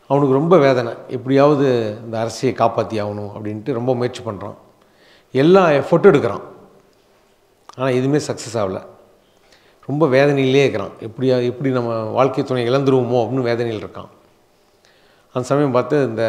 அவனுக்கு ரொம்ப வேதனை. எப்படியாவது இந்த அரசியை காப்பாற்றி ஆகணும் அப்படின்ட்டு ரொம்ப முயற்சி பண்ணுறான். எல்லா எஃபர்ட்டும் எடுக்கிறான். ஆனால் எதுவுமே சக்ஸஸ் ஆகலை. ரொம்ப வேதனையிலே இருக்கிறான். எப்படி நம்ம வாழ்க்கை துணை இழந்துருவோமோ அப்படின்னு வேதனையில் இருக்கான். அந்த சமயம் பார்த்து இந்த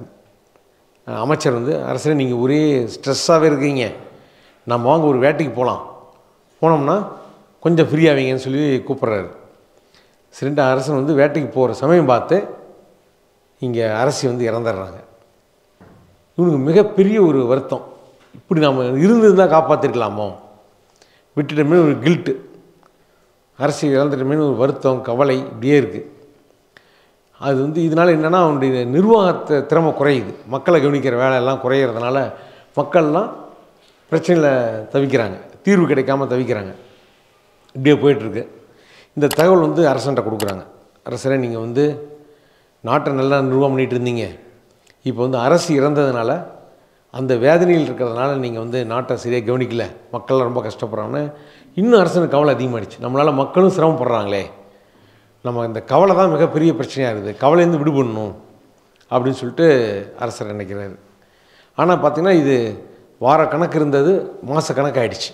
அமைச்சர் வந்து, அரசரே நீங்கள் ஒரே ஸ்ட்ரெஸ்ஸாகவே இருக்கீங்க, நம்ம வாங்க ஒரு வேட்டைக்கு போகலாம், போனோம்னா கொஞ்சம் ஃப்ரீ ஆவீங்கன்னு சொல்லி கூப்பிட்றாரு. சரின்ட்டு அரசன் வந்து வேட்டைக்கு போகிற சமயம் பார்த்து இங்கே அரசி வந்து இறந்துடுறாங்க. இவனுக்கு மிகப்பெரிய ஒரு வருத்தம். இப்படி நம்ம இருந்திருந்தால் காப்பாற்றிருக்கலாமோ, விட்டுட்டோமே ஒரு கில்ட்டு, அரசி இறந்துட்டோமேனு ஒரு வருத்தம், கவலை இப்படியே இருக்குது. அது வந்து இதனால் என்னென்னா அவனுடைய நிர்வாகத்தை திறமை குறையுது. மக்களை கவனிக்கிற வேலையெல்லாம் குறையிறதுனால மக்கள்லாம் பிரச்சனையில் தவிக்கிறாங்க, தீர்வு கிடைக்காமல் தவிக்கிறாங்க. இப்படியே போயிட்டுருக்கு. இந்த தகவல் வந்து அரசன்ட்ட கொடுக்குறாங்க. அரசரே, நீங்கள் வந்து நாட்டை நல்லா நிர்வாகம் பண்ணிகிட்டு இருந்தீங்க, இப்போ வந்து அரசு இறந்ததுனால அந்த வேதனையில் இருக்கிறதுனால நீங்கள் வந்து நாட்டை சரியாக கவனிக்கல, மக்கள்லாம் ரொம்ப கஷ்டப்படுறாங்கன்னு இன்னும் அரசனுக்கு கவலை அதிகமாகிடுச்சு. நம்மளால் மக்களும் சிரமப்படுறாங்களே, நம்ம இந்த கவலை தான் மிகப்பெரிய பிரச்சனையாக இருக்குது, கவலையிலேருந்து விடுபடணும் அப்படின்னு சொல்லிட்டு அரசர் நினைக்கிறாரு. ஆனால் பார்த்திங்கன்னா இது வார கணக்கு இருந்தது, மாத கணக்கு ஆகிடுச்சு.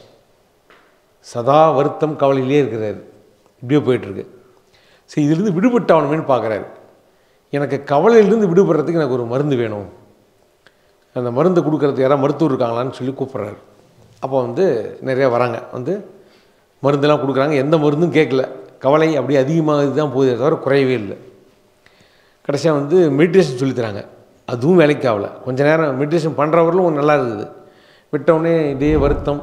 சதா வருத்தம் கவலையிலே இருக்கிறாரு. இப்படியே போயிட்டுருக்கு. சரி, இதிலிருந்து விடுபட்டாகணுமேனு பார்க்குறாரு. எனக்கு கவலையிலிருந்து விடுபடுறதுக்கு எனக்கு ஒரு மருந்து வேணும், அந்த மருந்து கொடுக்குறதுக்கு யாராவது மருத்துவர் இருக்காங்களான்னு சொல்லி கூப்பிட்றாரு. அப்போ வந்து நிறையா வராங்க, வந்து மருந்தெல்லாம் கொடுக்குறாங்க. எந்த மருந்தும் கேட்கல. கவலை அப்படியே அதிகமாக தான் போகுதே தவிர குறையவே இல்லை. கடைசியாக வந்து மெடிடேஷன் சொல்லித்தராங்க. அதுவும் வேலைக்கு ஆகலை. கொஞ்சம் நேரம் மெடிடேஷன் பண்ணுறவர்களும் நல்லா இருக்குது. விட்டவுடனே இதே வருத்தம்,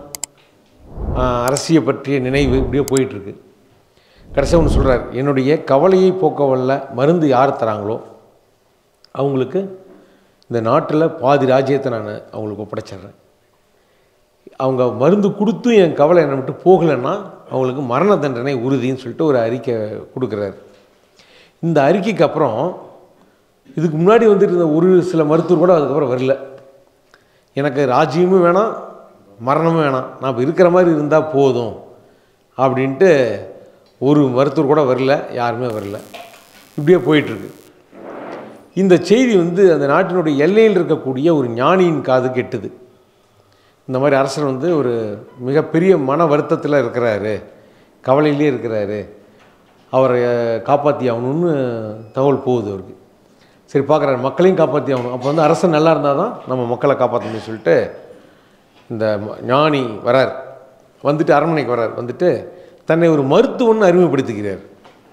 அரசியை பற்றிய நினைவு இப்படியே போயிட்டுருக்கு. கடைசியாக ஒன்று சொல்கிறார், என்னுடைய கவலையை போக்க வல்ல மருந்து யார் தராங்களோ அவங்களுக்கு இந்த நாட்டில் பாதி ராஜ்யத்தை நான் அவங்களுக்கு ஒப்படைச்சிட்றேன். அவங்க மருந்து கொடுத்தும் என் கவலை என்னை விட்டு போகலைன்னா அவங்களுக்கு மரண தண்டனை உறுதின்னு சொல்லிட்டு ஒரு அறிக்கை கொடுக்குறாரு. இந்த அறிக்கைக்கு அப்புறம் இதுக்கு முன்னாடி வந்துட்டு இருந்த ஒரு சில மருத்துவர் கூட அதுக்கப்புறம் வரல. எனக்கு ராஜ்யமும் வேணாம், மரணமும் வேணாம், நான் இப்போ இருக்கிற மாதிரி இருந்தால் போதும் அப்படின்ட்டு ஒரு மருத்துவர் கூட வரல, யாருமே வரல. இப்படியே போயிட்டுருக்கு. இந்த செய்தி வந்து அந்த நாட்டினுடைய எல்லையில் இருக்கக்கூடிய ஒரு ஞானியின் காது கெட்டுது. இந்த மாதிரி அரசர் வந்து ஒரு மிகப்பெரிய மன வருத்தத்தில் இருக்கிறாரு, கவலையிலே இருக்கிறாரு, அவரை காப்பாற்றி ஆகணும்னு தகவல் போகுது அவருக்கு. சரி, பார்க்குறாரு, மக்களையும் காப்பாற்றி ஆகணும். அப்போ வந்து அரசன் நல்லா இருந்தால் தான் நம்ம மக்களை காப்பாற்றணும்னு சொல்லிட்டு இந்த ஞானி வரார். வந்துட்டு அரண்மனைக்கு வரார். வந்துட்டு தன்னை ஒரு மருத்துவன்னு அறிமுகப்படுத்திக்கிறார்.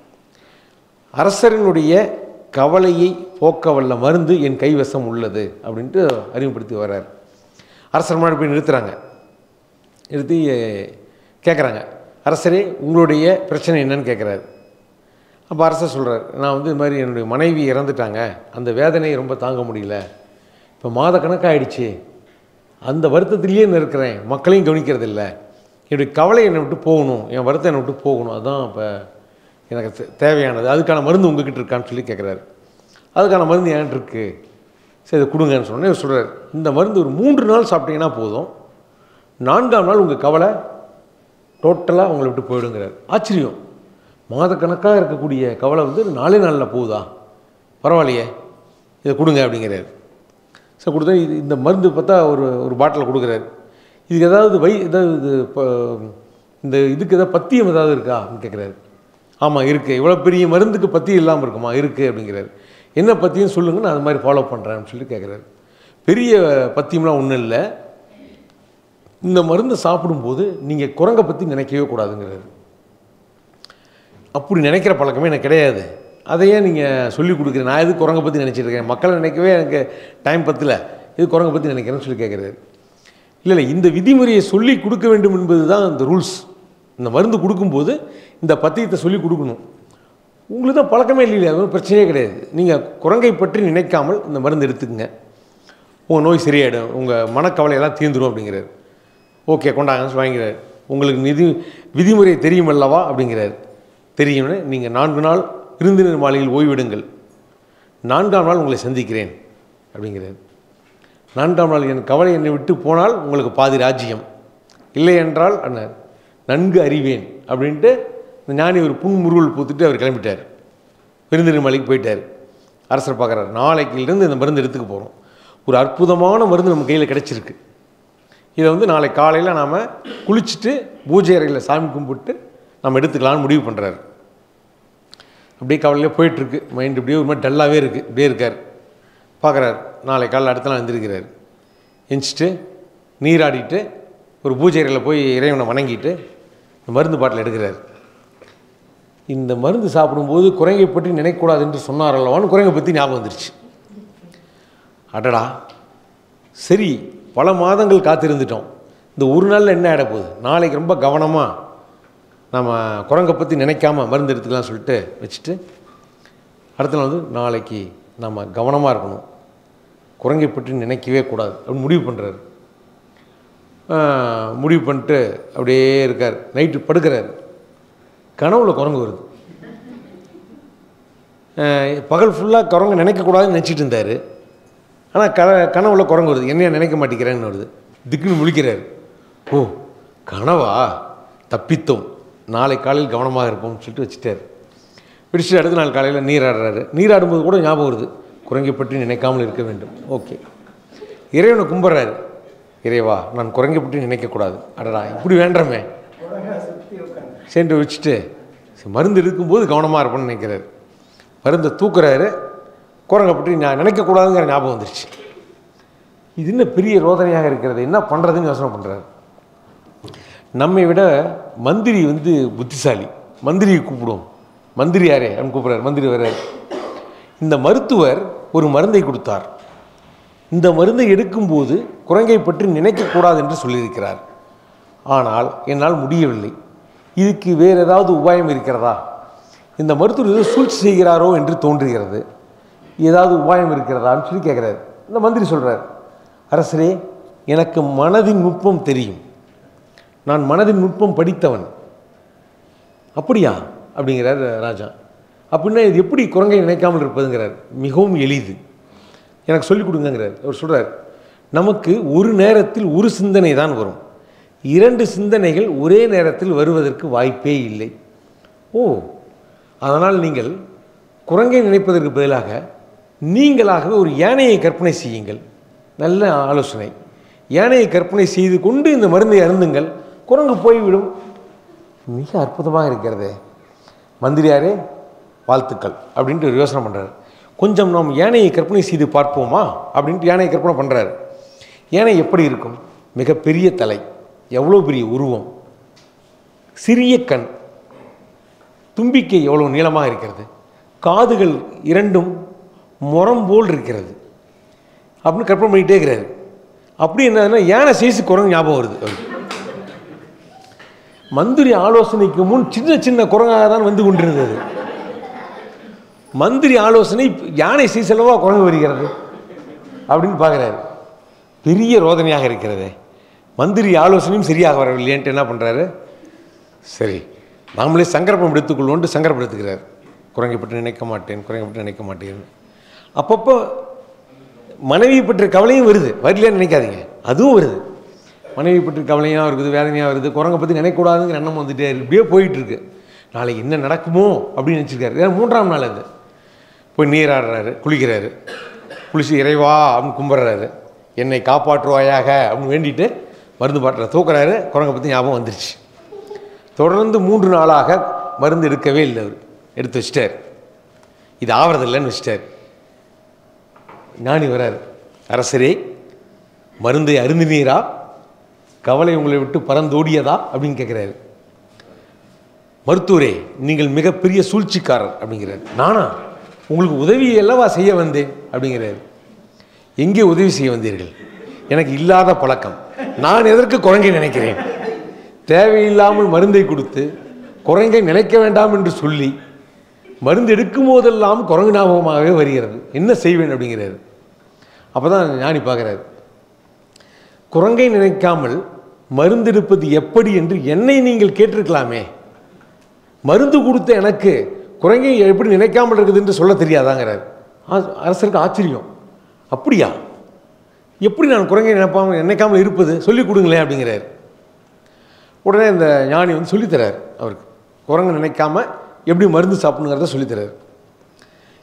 அரசரினுடைய கவலையை போக்க வல்ல மருந்து என் கைவசம் உள்ளது அப்படின்ட்டு அறிமுகப்படுத்தி வர்றார். அரசர் முன்னாடி போய் நிறுத்துகிறாங்க. நிறுத்தி கேட்குறாங்க, அரசரே உங்களுடைய பிரச்சனை என்னன்னு கேட்குறாரு. அப்போ அரசர் சொல்கிறார், நான் வந்து இது மாதிரி என்னுடைய மனைவி இறந்துட்டாங்க, அந்த வேதனையை ரொம்ப தாங்க முடியல, இப்போ மாத கணக்காகிடுச்சு, அந்த வருத்தத்திலேயே இருக்கிறேன், மக்களையும் கவனிக்கிறது இல்லை, என்னுடைய கவலை என்னை விட்டு போகணும், என் வருத்தம் என்னை விட்டு போகணும், அதுதான் இப்போ எனக்கு தேவையானது, அதுக்கான மருந்து உங்ககிட்ட இருக்கான்னு சொல்லி கேட்குறாரு. அதுக்கான மருந்து என்கிட்ட இருக்குது, சரி இதை கொடுங்கன்னு சொன்னேன். இவர் சொல்கிறார், இந்த மருந்து ஒரு 3 நாள் சாப்பிட்டீங்கன்னா போதும், 4ஆம் நாள் உங்கள் கவலை டோட்டலாக உங்களை விட்டு போயிடுங்கிறார். ஆச்சரியம், மாதக்கணக்காக இருக்கக்கூடிய கவலை வந்து 4 நாளில் போகுதா, பரவாயில்லையே, இதை கொடுங்க அப்படிங்கிறார். சார் கொடுத்தா இந்த மருந்து பார்த்தா ஒரு பாட்டில் கொடுக்குறாரு. இதுக்கு ஏதாவது ஏதாவது இப்போ இந்த இதுக்கு ஏதாவது பத்தியம் ஏதாவது இருக்கா அப்படின்னு கேட்குறாரு. ஆமாம் இருக்குது, இவ்வளோ பெரிய மருந்துக்கு பத்தியம் இல்லாமல் இருக்குமா, இருக்குது அப்படிங்கிறாரு. என்ன பத்தியம் சொல்லுங்கள், நான் அது மாதிரி ஃபாலோ பண்ணுறேன்னு சொல்லி கேட்குறாரு. பெரிய பத்தியம்லாம் ஒன்றும் இல்லை, இந்த மருந்தை சாப்பிடும்போது நீங்கள் குரங்கை பற்றி நினைக்கவே கூடாதுங்கிறாரு. அப்படி நினைக்கிற பழக்கமே எனக்கு கிடையாது, அதையே நீங்கள் சொல்லிக் கொடுக்குறேன், நான் எது குரங்கை பற்றி நினச்சிட்டு இருக்கேன், மக்களை நினைக்கவே எனக்கு டைம் பத்தல, இது குரங்கை பற்றி நினைக்கிறேன்னு சொல்லி கேட்குறாரு. இல்லை, இந்த விதிமுறையை சொல்லி கொடுக்க வேண்டும் என்பது தான் இந்த ரூல்ஸ். இந்த மருந்து கொடுக்கும்போது இந்த பத்தியத்தை சொல்லி கொடுக்கணும். உங்களுக்கு தான் பழக்கமே இல்லையா, அது பிரச்சனையே கிடையாது, நீங்கள் குரங்கை பற்றி நினைக்காமல் இந்த மருந்து எடுத்துக்கங்க, உங்கள் நோய் சரியாயிடும், உங்கள் மனக்கவலையெல்லாம் தீர்ந்துடும் அப்படிங்கிறார். ஓகே கொண்டாங்கன்னு வாங்கிறார். உங்களுக்கு விதிமுறை தெரியும் அல்லவா அப்படிங்கிறார். தெரியும்னு, நீங்கள் 4 நாள் விருந்தினர் மாளிகையில் ஓய்விடுங்கள், 4ஆம் நாள் உங்களை சந்திக்கிறேன் அப்படிங்கிறார். 4ஆம் நாள் என் கவலை என்னை விட்டு போனால் உங்களுக்கு பாதி ராஜ்யம், இல்லை என்றால் நன்கு அறிவேன் அப்படின்ட்டு இந்த ஞானி ஒரு புன்முறுவல் பூத்துட்டு அவர் கிளம்பிட்டார், விருந்தினர் மாளிகைக்கு போயிட்டார். அரசர் பார்க்குறாரு, நாளைக்கிலிருந்து இந்த மருந்து எடுத்துக்க போகிறோம். ஒரு அற்புதமான மருந்து நம்ம கையில் கிடச்சிருக்கு. இதை வந்து நாளை காலையில் நாம் குளிச்சுட்டு பூஜை அறையில் சாமி கும்பிட்டு நம்ம எடுத்துக்கலான்னு முடிவு பண்ணுறாரு. அப்படியே கவலையிலே போயிட்டுருக்கு. மைண்டு இப்படியே ஒரு மாதிரி டல்லாகவே இருக்குது. இப்படியே இருக்கார். பார்க்குறாரு, நாளை காலையில் அடுத்த நாள் எழுந்திருக்கிறார். எந்திரிச்சிட்டு நீராடிட்டு ஒரு பூஜை அறையில் போய் இறைவனை வணங்கிட்டு இந்த மருந்து பாட்டில் எடுக்கிறார். இந்த மருந்து சாப்பிடும்போது குரங்கை பற்றி நினைக்கக்கூடாது என்று சொன்னார் அல்லவான்னு குரங்கை பற்றி ஞாபகம் வந்துருச்சு. அடடா, சரி பல மாதங்கள் காத்திருந்துட்டோம், இந்த ஒரு நாளில் என்ன ஆகிட போகுது, நாளைக்கு ரொம்ப கவனமாக நம்ம குரங்கை பற்றி நினைக்காம மருந்து எடுத்துக்கலாம் சொல்லிட்டு வச்சுட்டு அடுத்த நாள் வந்து நாளைக்கு நம்ம கவனமாக இருக்கணும், குரங்கை பற்றி நினைக்கவே கூடாது அப்படின்னு முடிவு பண்ணுறாரு. முடிவு பண்ணிட்டு அப்படியே இருக்கார். நைட்டு படுக்கிறார். கனவுல குரங்கு வருது. பகல் ஃபுல்லாக குரங்கு நினைக்கக்கூடாதுன்னு நினச்சிட்டு இருந்தார். ஆனால் கனவுல குரங்கு வருது. என்னையா நினைக்க மாட்டேங்கிறேன்னு வருது. திக்குன்னு முழிக்கிறார். ஓ கனவா, தப்பித்தோம், நாளை காலையில் கவனமாக இருப்போம்னு சொல்லிட்டு வச்சுட்டார். பிடிச்சிட்டு அடுத்த நாள் காலையில் நீராடுறாரு. நீராடும்போது கூட ஞாபகம் வருது, குரங்கை பற்றி நினைக்காமல் இருக்க வேண்டும். ஓகே, இறைவனை கும்பிட்றாரு. இறைவா, நான் குரங்கை பற்றி நினைக்கக்கூடாது. அடடா இப்படி வேண்டாமே சென்று வச்சுட்டு மருந்து எடுக்கும்போது கவனமாக இருப்பேன்னு நினைக்கிறாரு. மருந்தை தூக்குறாரு. குரங்கை பற்றி நான் நினைக்கக்கூடாதுங்கிற ஞாபகம் வந்துருச்சு. இது இன்னும் பெரிய ரோதனையாக இருக்கிறது, என்ன பண்ணுறதுன்னு யோசனை பண்ணுறாரு. நம்மை விட மந்திரி வந்து புத்திசாலி. மந்திரியை கூப்பிடுவோம். மந்திரி யாரே அப்படின்னு கூப்பிட்றாரு. மந்திரி வர்றாரு. இந்த மருத்துவர் ஒரு மருந்தை கொடுத்தார். இந்த மருந்தை எடுக்கும்போது குரங்கை பற்றி நினைக்கக்கூடாது என்று சொல்லியிருக்கிறார். ஆனால் என்னால் முடியவில்லை. இதுக்கு வேறு ஏதாவது உபாயம் இருக்கிறதா? இந்த மருத்துவர் ஏதோ சூழ்ச்சி செய்கிறாரோ என்று தோன்றுகிறது. ஏதாவது உபாயம் இருக்கிறதான்னு சொல்லி கேட்குறாரு. இந்த மந்திரி சொல்கிறார், அரசரே, எனக்கு மனதின் நுட்பம் தெரியும், நான் மனதின் நுட்பம் படித்தவன். அப்படியா அப்படிங்கிறார் ராஜா. அப்படின்னா இது எப்படி குரங்கை நினைக்காமல் இருப்பதுங்கிறார். மிகவும் எளிது, எனக்கு சொல்லிக் கொடுங்கிறார். அவர் சொல்கிறார், நமக்கு ஒரு நேரத்தில் ஒரு சிந்தனை தான் வரும், 2 சிந்தனைகள் ஒரே நேரத்தில் வருவதற்கு வாய்ப்பே இல்லை. ஓ, அதனால் நீங்கள் குரங்கை நினைப்பதற்கு பதிலாக நீங்களாகவே ஒரு யானையை கற்பனை செய்யுங்கள். நல்ல ஆலோசனை. யானையை கற்பனை செய்து கொண்டு இந்த மருந்தை அருந்துங்கள், குரங்கு போய்விடும். மிக அற்புதமாக இருக்கிறதே. மந்திரியாரே வாழ்த்துக்கள் அப்படின்ட்டு ஒரு யோசனை பண்ணுறாரு. கொஞ்சம் நாம் யானையை கற்பனை செய்து பார்ப்போமா அப்படின்ட்டு யானையை கற்பனை பண்ணுறாரு. யானை எப்படி இருக்கும்? மிகப்பெரிய தலை, எவ்வளோ பெரிய உருவம், சிறிய கண், தும்பிக்கை எவ்வளோ நீளமாக இருக்கிறது, காதுகள் 2 முரம் போல் இருக்கிறது அப்படின்னு கற்பனை பண்ணிகிட்டே இருக்கிறாரு. அப்படி என்னதுன்னா யானை சைஸு குரங்கு ஞாபகம் வருது. மந்திரி ஆலோசனைக்கு முன் சின்ன சின்ன குரங்காக தான் வந்து கொண்டிருந்தது. மந்திரி ஆலோசனை யானை சைஸ் அல்லவா குரங்கு வருகிறது அப்படின்னு பார்க்குறாரு. பெரிய ரோதனையாக இருக்கிறது. மந்திரி ஆலோசனையும் சரியாக வரவில்லையன்ட்டு என்ன பண்ணுறாரு, சரி நாமளே சங்கரப்பம் எடுத்துக்கொள்வோன்ட்டு சங்கரப்பம் எடுத்துக்கிறார். குரங்கை பற்றி நினைக்க மாட்டேன், குரங்கை பற்றி நினைக்க மாட்டேன். அப்பப்போ மனைவியை பற்றிய கவலையும் வருது, வரலையான்னு நினைக்காதீங்க, அதுவும் வருது. மனைவி பற்றி கவலையாக இருக்குது, வேதனையாக வருது, குரங்கை பற்றி நினைக்கக்கூடாதுங்கிற எண்ணம் வந்துட்டே இருக்கு. இப்படியே போயிட்டுருக்கு. நாளைக்கு என்ன நடக்குமோ அப்படின்னு நினச்சிருக்காரு. ஏன்னா 3ஆம் நாள் அது. போய் நீராடுறாரு, குளிக்கிறாரு. குளிச்சு இறைவா அப்படின்னு கும்பிட்றாரு. என்னை காப்பாற்றுவாயாக அப்படின்னு வேண்டிட்டு மருந்து பாட்டில் தூக்குறாரு. குரங்கை பற்றி ஞாபகம் வந்துருச்சு. தொடர்ந்து 3 நாளாக மருந்து எடுக்கவே இல்லை. அவர் எடுத்து வச்சிட்டார். இது ஆவறதில்லைன்னு வச்சிட்டார். ஞானி வராரு. அரசரே, மருந்தை அருந்தினீரா? கவலை உங்களை விட்டு பறந்தோடியதா அப்படின்னு கேட்குறாரு. மருத்துவரே, நீங்கள் மிகப்பெரிய சூழ்ச்சிக்காரர் அப்படிங்கிறார். நானா? உங்களுக்கு உதவி அல்லவா செய்ய வந்தேன் அப்படிங்கிறாரு. எங்கே உதவி செய்ய வந்தீர்கள்? எனக்கு இல்லாத பழக்கம், நான் எதற்கு குரங்கை நினைக்கிறேன்? தேவையில்லாமல் மருந்தை கொடுத்து குரங்கை நினைக்க வேண்டாம் என்று சொல்லி மருந்து எடுக்கும் போதெல்லாம் குரங்கு ஞாபகமாகவே வருகிறது, என்ன செய்வேன் அப்படிங்கிறாரு. அப்போ தான் ஞானி பார்க்குறாரு, குரங்கை நினைக்காமல் மருந்து எடுப்பது எப்படி என்று என்னை நீங்கள் கேட்டிருக்கலாமே. மருந்து கொடுத்த எனக்கு குரங்கை எப்படி நினைக்காமல் இருக்குது என்று சொல்ல தெரியாதாங்கிறார். அரசருக்கு ஆச்சரியம். அப்படியா, எப்படி நான் குரங்கை நினைக்காமல் இருப்பது, சொல்லிக் கொடுங்களேன் அப்படிங்கிறார். உடனே இந்த ஞானி வந்து சொல்லித்தரார் அவருக்கு. குரங்கு நினைக்காம எப்படி மருந்து சாப்பிடுங்கிறத சொல்லித்தரார்.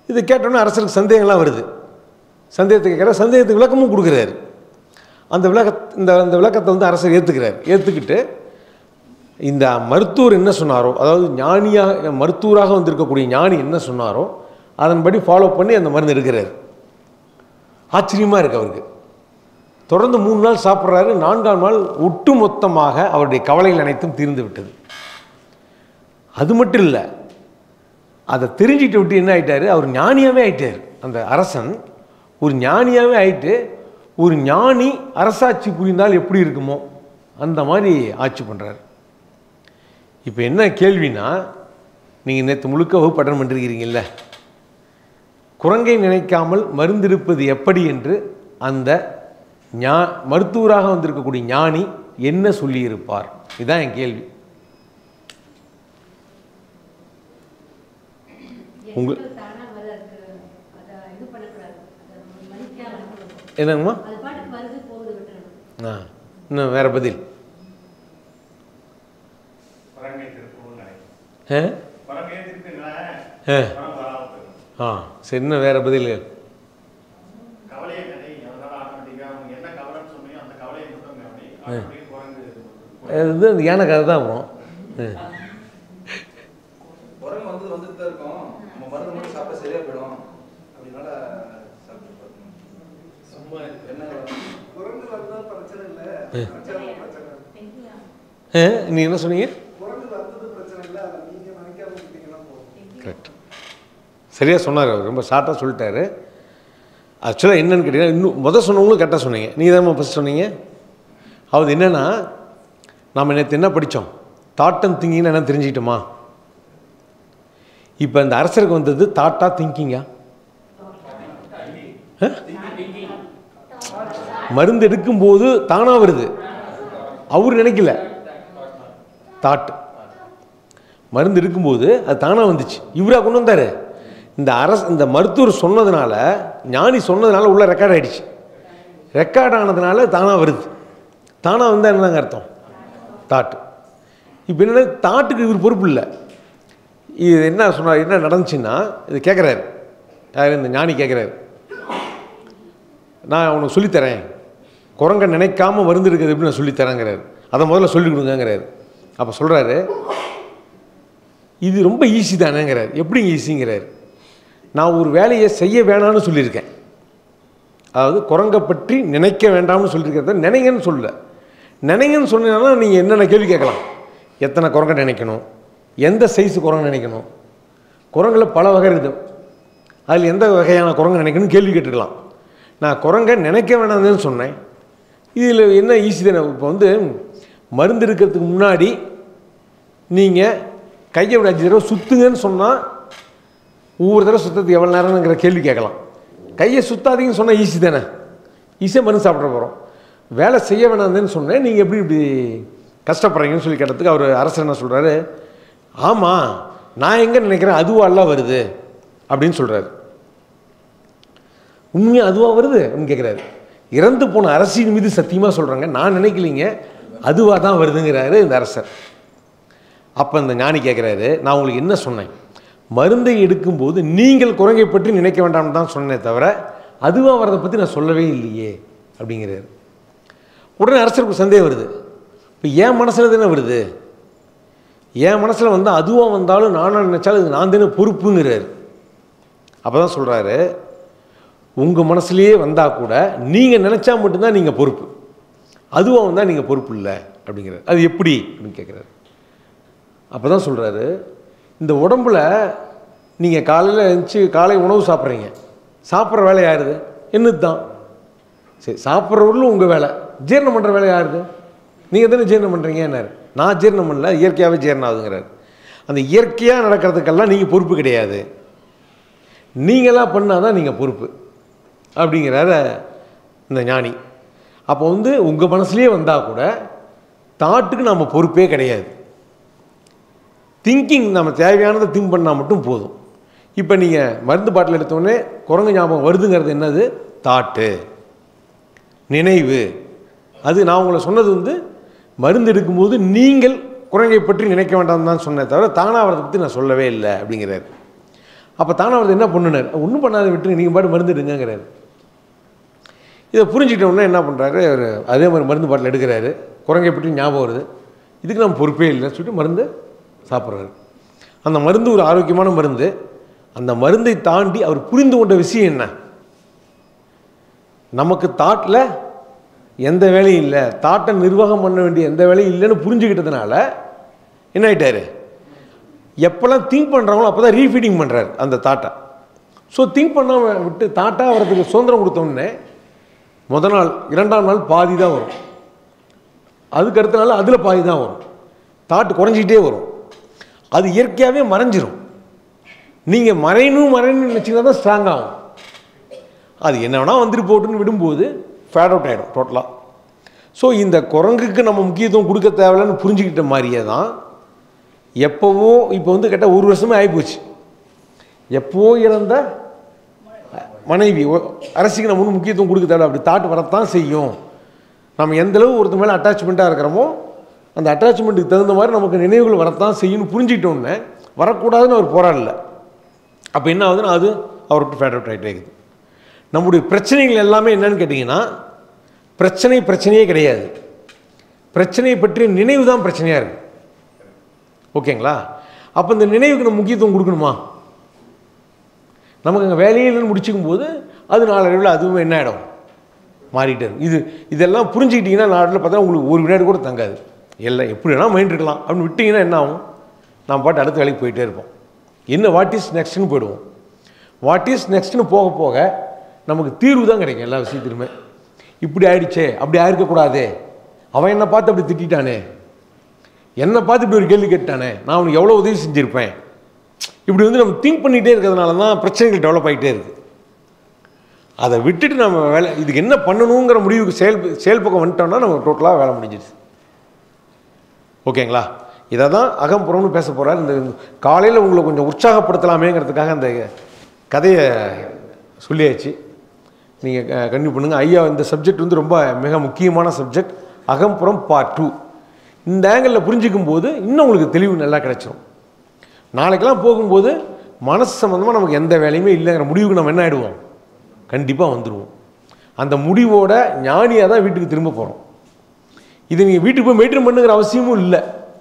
இது கேட்டோன்னே அரசருக்கு சந்தேகம்லாம் வருது. சந்தேகத்தை கேட்குற, சந்தேகத்துக்கு விளக்கமும் கொடுக்குறாரு. அந்த விளக்கத்தை வந்து அரசர் ஏற்றுக்கிறார். ஏற்றுக்கிட்டு இந்த மருத்துவர் என்ன சொன்னாரோ, அதாவது ஞானியாக மருத்துவராக வந்திருக்கக்கூடிய ஞானி என்ன சொன்னாரோ அதன்படி ஃபாலோ பண்ணி அந்த மருந்து எடுக்கிறார். ஆச்சரியமாக இருக்குது அவருக்கு. தொடர்ந்து 3 நாள் சாப்பிட்றாரு. 4ஆம் நாள் ஒட்டு மொத்தமாக அவருடைய கவலைகள் அனைத்தும் தீர்ந்து விட்டது. அது மட்டும் இல்லை, அதை தெரிஞ்சுக்கிட்டு விட்டு என்ன ஆகிட்டார், அவர் ஞானியாகவே ஆகிட்டார். அந்த அரசன் ஒரு ஞானியாகவே ஆகிட்டு, ஒரு ஞானி அரசாட்சி புரிந்தால் எப்படி இருக்குமோ அந்த மாதிரி ஆட்சி பண்ணுறாரு. இப்போ என்ன கேள்வினா, நீங்கள் நேற்று முழுக்க வகுப்பு அட்டன் பண்ணிருக்கிறீங்கல்ல, குரங்கை நினைக்காமல் மருந்திருப்பது எப்படி என்று அந்த மருத்துவராக வந்திருக்கக்கூடிய ஞானி என்ன சொல்லியிருப்பார்? இதுதான் என் கேள்வி. என்னங்கம்மா? இன்னும் வேற பதில்? சரி, இன்னும் வேற பதில்? அது அந்த யானை கதை தான் வரும். நீ என்ன சொன்னீங்க? கரெக்ட், சரியாக சொன்னார் அவர். ரொம்ப ஷார்ட்டாக சொல்லிட்டாரு. ஆக்சுவலாக என்னன்னு கேட்டீங்கன்னா, இன்னும் சொன்னவங்களும் கரெக்டாக சொன்னீங்க. நீங்கள் தான் ஃபஸ்ட் சொன்னீங்க. அது என்னென்னா, நாம் நேற்று என்ன படித்தோம்? தாட் அண்ட் திங்கிங்னு என்ன தெரிஞ்சுக்கிட்டோமா? இப்போ இந்த அரசருக்கு வந்தது தாட்டா திங்கிங்கா? மருந்து எடுக்கும்போது தானாக வருது, அவர் நினைக்கல. தாட் மருந்து எடுக்கும்போது அது தானாக வந்துச்சு, இவராக கொண்டு வந்தார். இந்த மருத்துவர் சொன்னதுனால, ஞானி சொன்னதுனால உள்ள ரெக்கார்ட் ஆகிடுச்சு. ரெக்கார்ட் ஆனதுனால தானாக வருது. தானாக வந்தால் என்னங்க அர்த்தம்? தாட்டு. இப்போ என்ன, தாட்டுக்கு இவர் பொறுப்பு இல்லை. இது என்ன சொன்னார், என்ன நடந்துச்சுன்னா, இது கேட்குறாரு யார்? இந்த ஞானி கேட்குறாரு, நான் உனக்கு சொல்லித்தரேன், குரங்கை நினைக்காம மருந்து இருக்குது எப்படி நான் சொல்லித்தரேங்கிறாரு. அதை முதல்ல சொல்லிக் கொடுங்கிறாரு. அப்போ சொல்கிறாரு, இது ரொம்ப ஈஸி தானேங்கிறார். எப்படி ஈஸிங்கிறார்? நான் ஒரு வேலையை செய்ய வேணான்னு சொல்லியிருக்கேன். அதாவது குரங்கை பற்றி நினைக்க வேண்டாம்னு சொல்லியிருக்கிறத நினைங்கன்னு சொல்லல. நினைங்கன்னு சொன்னீங்கன்னா நீங்கள் என்னென்ன கேள்வி கேட்கலாம். எத்தனை குரங்கை நினைக்கணும், எந்த சைஸு குரங்கு நினைக்கணும், குரங்கில் பல வகை இருக்குது, அதில் எந்த வகையான குரங்கு நினைக்கணும்னு கேள்வி கேட்டுக்கலாம். நான் குரங்கை நினைக்க வேணாம்னு சொன்னேன். இதில் என்ன ஈஸி தானே. இப்போ வந்து மருந்து இருக்கிறதுக்கு முன்னாடி நீங்கள் கையை விட 5 தடவை சுற்றுங்கன்னு சொன்னால் ஒவ்வொரு தடவை சுற்றத்துக்கு எவ்வளோ நேரம்ங்கிற கேள்வி கேட்கலாம். கையை சுற்றாதீங்கன்னு சொன்னால் ஈஸி தானே, ஈஸியாக மருந்து சாப்பிட போகிறோம். வேலை செய்ய வேணாம்னு சொன்னேன், நீங்கள் எப்படி இப்படி கஷ்டப்படுறீங்கன்னு சொல்லி கேட்டதுக்கு அவர் அரசர் என்ன சொல்கிறாரு, ஆமாம் நான் எங்கே நினைக்கிறேன் அதுவாக எல்லாம் வருது அப்படின்னு சொல்கிறாரு. உண்மையாக அதுவாக வருது அப்படின்னு கேட்குறாரு. இறந்து போன அரசின் மீது சத்தியமாக சொல்கிறாங்க, நான் நினைக்கலிங்க, அதுவாக தான் வருதுங்கிறாரு இந்த அரசர். அப்போ இந்த ஞானி கேட்குறாரு, நான் உங்களுக்கு என்ன சொன்னேன்? மருந்தை எடுக்கும்போது நீங்கள் குரங்கை பற்றி நினைக்க வேண்டாம்னு தான் சொன்னேன் தவிர அதுவாக வரதை பற்றி நான் சொல்லவே இல்லையே அப்படிங்கிறாரு. உடனே அரசருக்கு சந்தேகம் வருது. இப்போ என் மனசில் தானே வருது, என் மனசில் வந்தால் அதுவாக வந்தாலும் நானாக நினச்சாலும் இது நான் தானே பொறுப்புங்கிறார். அப்போ தான் சொல்கிறாரு, உங்கள் மனசுலேயே வந்தால் கூட நீங்கள் நினச்சா மட்டும்தான் நீங்கள் பொறுப்பு, அதுவாக வந்தால் நீங்கள் பொறுப்பு இல்லை அப்படிங்கிறார். அது எப்படி அப்படின்னு கேட்குறாரு. அப்போ தான் சொல்கிறாரு, இந்த உடம்பில் நீங்கள் காலையில் எழுந்துச்சி காலை உணவு சாப்பிட்றீங்க, சாப்பிட்ற வேலை யாருது? என்னது தான். சரி, சாப்பிட்றவர்களும் உங்கள் வேலை, ஜீரணம் பண்ணுற வேலை யாருது? நீங்கள் தானே ஜீரணம் பண்ணுறீங்க. என்ன, நான் ஜீரணம் பண்ணல, இயற்கையாகவே ஜீரணம் ஆகுதுங்கிறார். அந்த இயற்கையாக நடக்கிறதுக்கெல்லாம் நீங்கள் பொறுப்பு கிடையாது, நீங்களாக பண்ணால் தான் நீங்கள் பொறுப்பு அப்படிங்கிறார இந்த ஞானி. அப்போ வந்து உங்கள் மனசுலேயே வந்தால் கூட தாட்டுக்கு நம்ம பொறுப்பே கிடையாது. திங்கிங் நம்ம தேவையானதை திங்க் பண்ணால் மட்டும் போதும். இப்போ நீங்கள் மருந்து பாட்டில் எடுத்தோடனே குரங்கு ஞாபகம் வருதுங்கிறது என்னது? தாட்டு, நினைவு. அது நான் உங்களை சொன்னது வந்து மருந்து எடுக்கும்போது நீங்கள் குரங்கை பற்றி நினைக்க வேண்டாம் தான் சொன்னேன் தவிர தானாக வரதை பற்றி நான் சொல்லவே இல்லை அப்படிங்கிறார். அப்போ தானே அவர் என்ன பண்ணுனார், ஒன்றும் பண்ணாத விட்டுருங்க, நீங்கள் பாட்டு மருந்து எடுங்கிறாரு. இதை புரிஞ்சுக்கிட்டோம்னா என்ன பண்ணுறாரு, அவர் அதே மாதிரி மருந்து பாட்டில் எடுக்கிறாரு. குரங்கை பற்றி ஞாபகம் வருது, இதுக்கு நம்ம பொறுப்பே இல்லைன்னு சொல்லிட்டு மருந்து சாப்பிட்றாரு. அந்த மருந்து ஒரு ஆரோக்கியமான மருந்து. அந்த மருந்தை தாண்டி அவர் புரிந்து கொண்ட விஷயம் என்ன, நமக்கு தாட்டில் எந்த வேலையும் இல்லை, தாட்டை நிர்வாகம் பண்ண வேண்டிய எந்த வேலையும் இல்லைன்னு புரிஞ்சுக்கிட்டதுனால என்ன ஆகிட்டார், எப்போல்லாம் திங்க் பண்ணுறாங்களோ அப்போ தான் ரீஃபீடிங் பண்ணுறாரு அந்த தாட்டை. ஸோ திங்க் பண்ணாமல் விட்டு தாட்டாக வரதுக்கு சுதந்திரம் கொடுத்தோன்னே முதல் நாள் 2ஆம் நாள் பாதி தான் வரும், அதுக்கு அடுத்த நாள் அதில் பாதி தான் வரும், தாட்டு குறைஞ்சிக்கிட்டே வரும். அது இயற்கையாகவே மறைஞ்சிரும். நீங்கள் மறையணும்னு நினச்சிங்கன்னா தான் ஸ்ட்ராங் ஆகும். அது என்ன வேணால் வந்துட்டு போட்டுன்னு விடும்போது ஃபேட் அவுட் ஆகிடும் டோட்டலாக. ஸோ இந்த குரங்குக்கு நம்ம முக்கியத்துவம் கொடுக்க தேவையில்லைன்னு புரிஞ்சுக்கிட்ட மாதிரியே தான் எப்போவோ இப்போ வந்து கேட்டால் 1 வருஷமே ஆகிப்போச்சு. எப்போவோ இறந்த மனைவி அரசிக்கு நம்ம ஒன்றும் முக்கியத்துவம் கொடுக்க தேவை, அப்படி தாட்டு வரத்தான் செய்யும். நம்ம எந்தளவு ஒருத்தர் மேலே அட்டாச்மெண்ட்டாக இருக்கிறோமோ அந்த அட்டாச்மெண்ட்டுக்கு தகுந்த மாதிரி நமக்கு நினைவுகள் வரத்தான் செய்யணும்னு புரிஞ்சுக்கிட்டோன்னே வரக்கூடாதுன்னு அவர் போராடல. அப்போ என்ன ஆகுதுன்னா அது அவர்கிட்ட ஃபேட் அவுட் ஆகிட்டே இருக்குது. நம்முடைய பிரச்சனைகள் எல்லாமே என்னன்னு கேட்டிங்கன்னா பிரச்சனையே கிடையாது, பிரச்சனையை பற்றிய நினைவு தான் பிரச்சனையாக இருக்குது. ஓகேங்களா? அப்போ இந்த நினைவுக்கு நம்ம முக்கியத்துவம் கொடுக்கணுமா? நமக்கு அங்கே வேலையில்னு முடிச்சுக்கும் போது அது நாளடைவில் அதுவும் என்ன ஆகிடும், மாறிட்டே இருக்கும். இதெல்லாம் புரிஞ்சுக்கிட்டிங்கன்னா நாட்டில் பார்த்தா உங்களுக்கு ஒரு வினாடி கூட தங்காது. எல்லாம் எப்படி வேணால் மைண்ட் இருக்கலாம் அப்படின்னு விட்டிங்கன்னா என்ன ஆகும், நான் பாட்டு அடுத்த வேலைக்கு போயிட்டே இருப்போம். என்ன வாட் இஸ் நெக்ஸ்ட்னு போயிடுவோம். வாட் இஸ் நெக்ஸ்ட்னு போக போக நமக்கு தீர்வு தான் கிடைக்கும் எல்லா விஷயத்திலுமே. இப்படி ஆயிடுச்சே, அப்படி ஆயிருக்கக்கூடாதே, அவன் என்னை பார்த்து அப்படி திட்டானே, என்னை பார்த்து இப்படி ஒரு கேள்வி கேட்டானே, நான் அவனுக்கு எவ்வளோ உதவி செஞ்சுருப்பேன், இப்படி வந்து நம்ம திங்க் பண்ணிகிட்டே இருக்கிறதுனால தான் பிரச்சனைகள் டெவலப் ஆகிட்டே இருக்குது. அதை விட்டுட்டு நம்ம வேலை இதுக்கு என்ன பண்ணணுங்கிற முடிவுக்கு செயல்பக்கம் வந்துட்டோம்னா நம்ம டோட்டலாக வேலை முடிஞ்சிடுச்சு. ஓகேங்களா? இதை தான் அகம்புறம்னு பேச போகிறார். இந்த காலையில் உங்களை கொஞ்சம் உற்சாகப்படுத்தலாமேங்கிறதுக்காக அந்த கதையை சொல்லியாச்சு. நீங்கள் கண்டிப்பாக பண்ணுங்கள். ஐயா இந்த சப்ஜெக்ட் வந்து ரொம்ப மிக முக்கியமான சப்ஜெக்ட், அகம்புறம் பார்ட் 2. இந்த ஆங்கிளில் புரிஞ்சிக்கும் போது இன்னும் உங்களுக்கு தெளிவு நல்லா கிடைச்சிடும். நாளைக்கெல்லாம் போகும்போது மனசு சம்மந்தமாக நமக்கு எந்த வேலையுமே இல்லைங்கிற முடிவுக்கு நம்ம என்ன ஆகிடுவோம், கண்டிப்பாக வந்துடுவோம். அந்த முடிவோட ஞானியாக தான் வீட்டுக்கு திரும்ப போகிறோம். இது நீங்கள் வீட்டுக்கு போய் மெயின்டைன் பண்ணுங்கிற அவசியமும் இல்லை.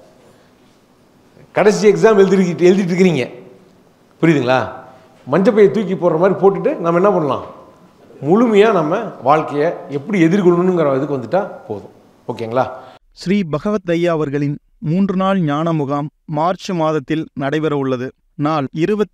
கடைசி எக்ஸாம் எழுதிட்டு இருக்கிறீங்க, புரியுதுங்களா? மஞ்சப்பையை தூக்கி போடுற மாதிரி போட்டுட்டு நம்ம என்ன பண்ணலாம், முழுமையாக நம்ம வாழ்க்கையை எப்படி எதிர்கொள்ளணுங்கிற இதுக்கு வந்துட்டா போதும். ஓகேங்களா? ஸ்ரீ பகவத் ஐயா அவர்களின் 3 நாள் ஞான முகாம் மார்ச் மாதத்தில் நடைபெற உள்ளது. நாள்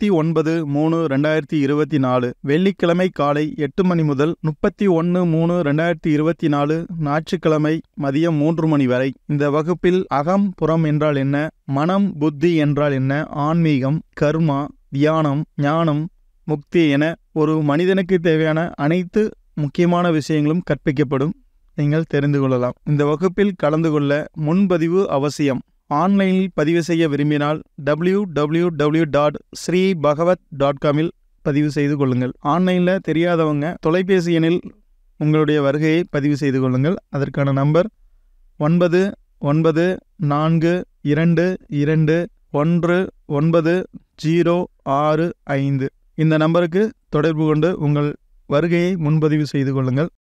29/3/2024 வெள்ளிக்கிழமை காலை 8 மணி முதல் 31/3/2024 ஞாயிற்றுக்கிழமை மதியம் 3 மணி வரை. இந்த வகுப்பில் அகம் புறம் என்றால் என்ன, மனம் புத்தி என்றால் என்ன, ஆன்மீகம், கர்மா, தியானம், ஞானம், முக்தி என ஒரு மனிதனுக்கு தேவையான அனைத்து முக்கியமான விஷயங்களும் கற்பிக்கப்படும். நீங்கள் தெரிந்து கொள்ளலாம். இந்த வகுப்பில் கலந்து கொள்ள முன்பதிவு அவசியம். ஆன்லைனில் பதிவு செய்ய விரும்பினால் www.sreebhagavat.com பதிவு செய்து கொள்ளுங்கள். ஆன்லைனில் தெரியாதவங்க தொலைபேசி எண்ணில் உங்களுடைய வருகையை பதிவு செய்து கொள்ளுங்கள். அதற்கான நம்பர் 9942219065. இந்த நம்பருக்கு தொடர்பு கொண்டு உங்கள் வருகையை முன்பதிவு செய்து கொள்ளுங்கள்.